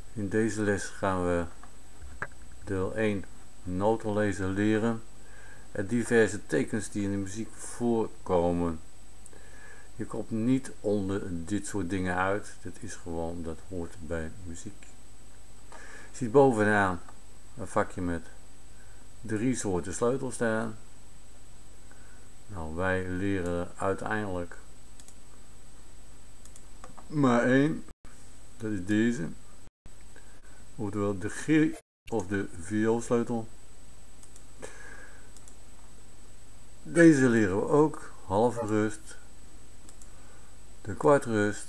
In deze les gaan we deel 1 notenlezen leren en diverse tekens die in de muziek voorkomen. Je komt niet onder dit soort dingen uit, dat is gewoon, dat hoort bij muziek. Je ziet bovenaan een vakje met 3 soorten sleutels staan. Nou, wij leren uiteindelijk maar 1, dat is deze, oftewel de G of de vioolsleutel. Deze leren we ook, halve rust, de kwartrust.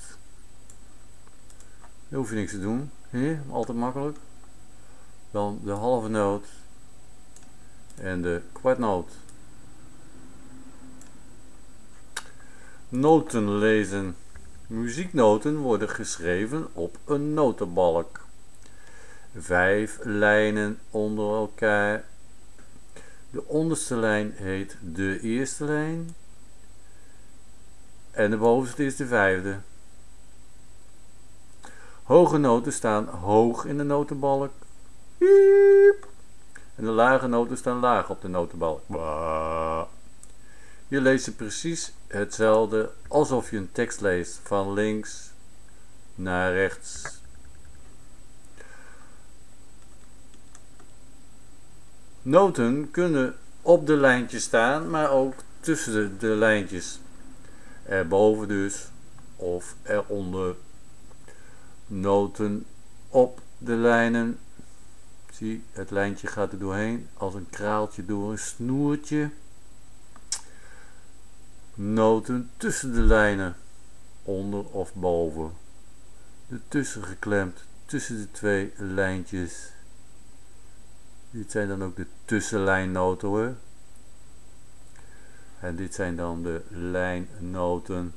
Daar hoef je niks te doen, hier, altijd makkelijk. Dan de halve noot en de kwartnoot. Noten lezen. Muzieknoten worden geschreven op een notenbalk. 5 lijnen onder elkaar. De onderste lijn heet de eerste lijn. En de bovenste is de 5e. Hoge noten staan hoog in de notenbalk. En de lage noten staan laag op de notenbalk. Je leest ze precies hetzelfde alsof je een tekst leest, van links naar rechts. Noten kunnen op de lijntjes staan, maar ook tussen de lijntjes. Erboven dus, of eronder. Noten op de lijnen. Zie, het lijntje gaat er doorheen, als een kraaltje door een snoertje. Noten tussen de lijnen, onder of boven. Ertussen geklemd, tussen de 2 lijntjes. Dit zijn dan ook de tussenlijnnoten hoor. En dit zijn dan de lijnnoten.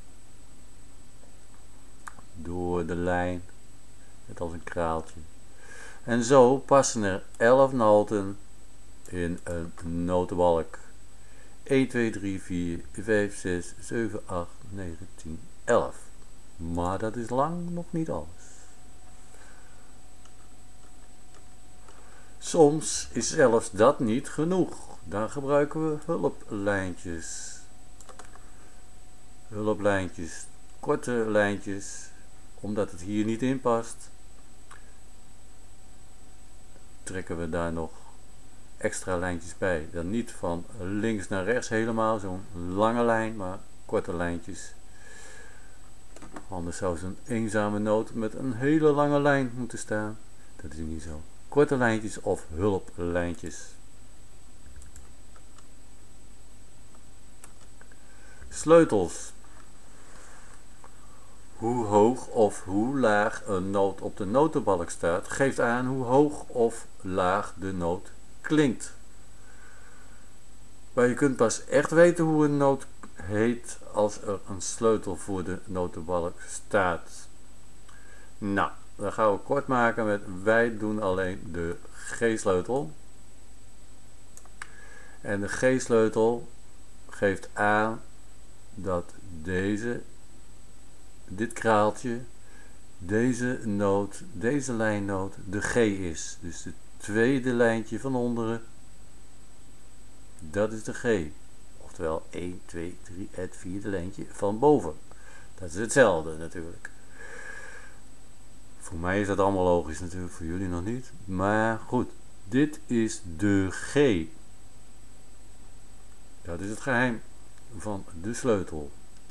Door de lijn, net als een kraaltje. En zo passen er 11 noten in een notenbalk. 1, 2, 3, 4, 5, 6, 7, 8, 9, 10, 11. Maar dat is lang nog niet alles. Soms is zelfs dat niet genoeg. Dan gebruiken we hulplijntjes. Hulplijntjes, korte lijntjes, omdat het hier niet in past. Trekken we daar nog extra lijntjes bij. Dan niet van links naar rechts helemaal, zo'n lange lijn, maar korte lijntjes. Anders zou zo'n eenzame noot met een hele lange lijn moeten staan. Dat is niet zo. Korte lijntjes of hulplijntjes. Sleutels. Hoe hoog of hoe laag een noot op de notenbalk staat, geeft aan hoe hoog of laag de noot klinkt. Maar je kunt pas echt weten hoe een noot heet als er een sleutel voor de notenbalk staat. Nou, dan gaan we kort maken met wij doen alleen de G-sleutel. En de G-sleutel geeft aan dat dit kraaltje, deze noot, deze lijnnoot de G is. Dus de tweede lijntje van onderen, dat is de G. Oftewel 1, 2, 3, het vierde lijntje van boven. Dat is hetzelfde natuurlijk. Voor mij is dat allemaal logisch natuurlijk, voor jullie nog niet. Maar goed, dit is de G. Dat is het geheim van de sleutel.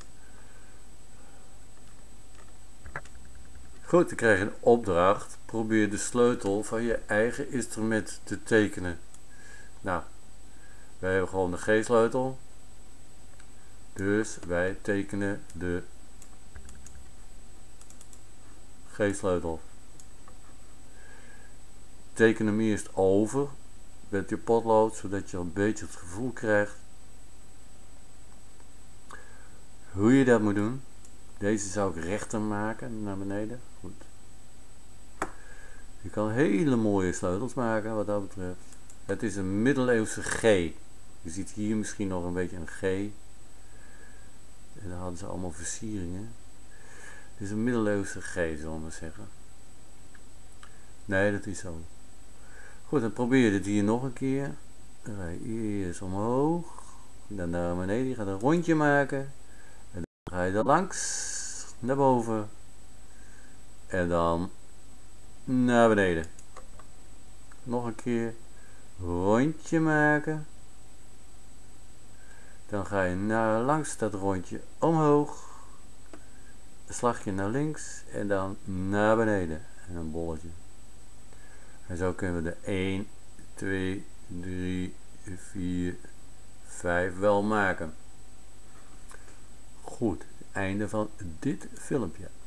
Goed, dan krijg je een opdracht. Probeer de sleutel van je eigen instrument te tekenen. Nou, wij hebben gewoon de G-sleutel. Dus wij tekenen de G-sleutel. Teken hem eerst over met je potlood, zodat je een beetje het gevoel krijgt hoe je dat moet doen. Deze zou ik rechter maken, naar beneden. Goed. Je kan hele mooie sleutels maken wat dat betreft. Het is een middeleeuwse G. Je ziet hier misschien nog een beetje een G. En dan hadden ze allemaal versieringen. Het is een middeleeuwse G, zullen we maar zeggen. Nee, dat is zo. Goed, dan probeer je dit hier nog een keer. Dan ga je eerst omhoog. Dan naar beneden. Je gaat een rondje maken. En dan ga je er langs. Naar boven. En dan naar beneden. Nog een keer. Rondje maken. Dan ga je langs dat rondje omhoog. Een slagje naar links. En dan naar beneden. En een bolletje. En zo kunnen we de 1, 2, 3, 4, 5 wel maken. Goed, einde van dit filmpje.